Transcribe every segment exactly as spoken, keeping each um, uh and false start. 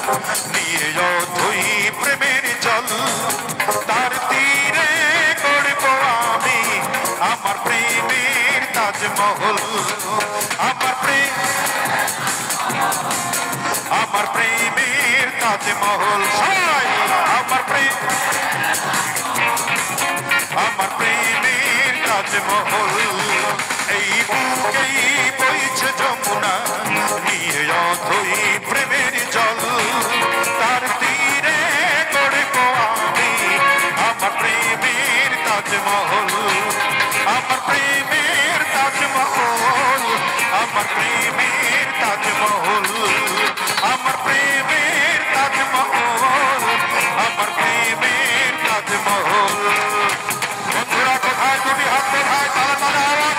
নিয়ে অথই প্রেমের জল তার তীরে গড়ব আমি আমার প্রেমের তাজমহল আমার প্রেম আমার প্রেমের তাজমহল আমার প্রেম আমার প্রেমের তাজমহল এই বুকেই বইছে যমুনা নিয়ে অথই প্রেমের জল তার তীরে গড়ব আমি আমার প্রেমের তাজমহল আমার প্রেমের তাজমহল আমার প্রেমের তাজমহল আমার প্রেমের তাজমহল আমার প্রেমের তাজমহল বন্ধুরা কোথায় তুমি হাত কোথায় তারা তারা আওয়াজ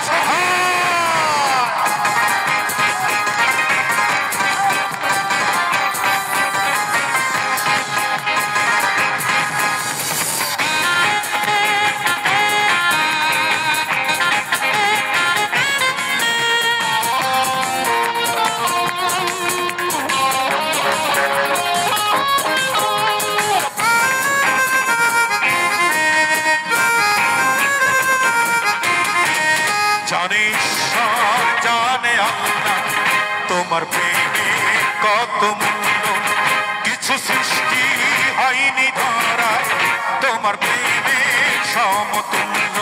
জানে ঈশ্বর জানে আল্লাহ তোমার প্রেমে কত মূল্য কিছু সৃষ্টি হয়নি ধরায় তোমার প্রেমে সমতুল্য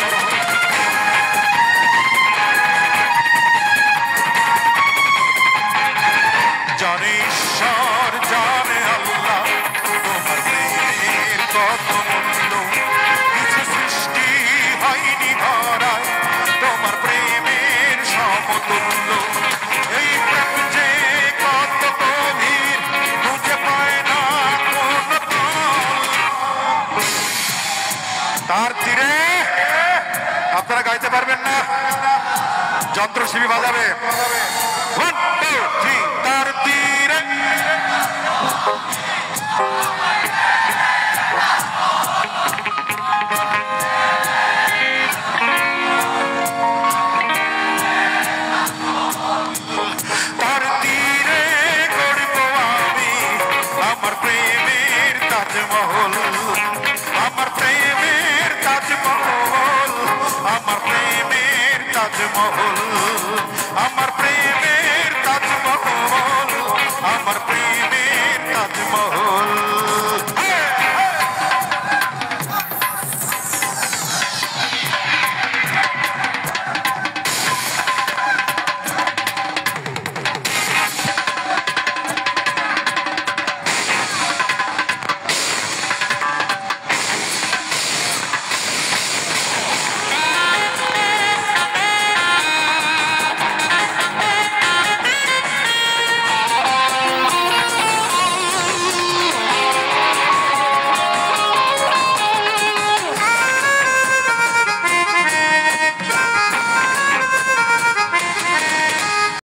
জানে ঈশ্বর জানে আল্লাহ তোমার প্রেমের কত মূল্য কিছু সৃষ্টি হয়নি ধরায় তোমার প্রেমের সমতুল্য এই প্রেম যে কত গভীর বুঝে পায় না কোন তার তীরে আপনারা গাইতে পারবেন না যন্ত্রশিবী বাজাবে তার তীরে তার তীরে গড়ব আমি আমার প্রেমের তাজমহল আমার প্রেমের তাজমহল আমার প্রেমের তাজমহল আমার প্রেমের তাজমহল আমার প্রেম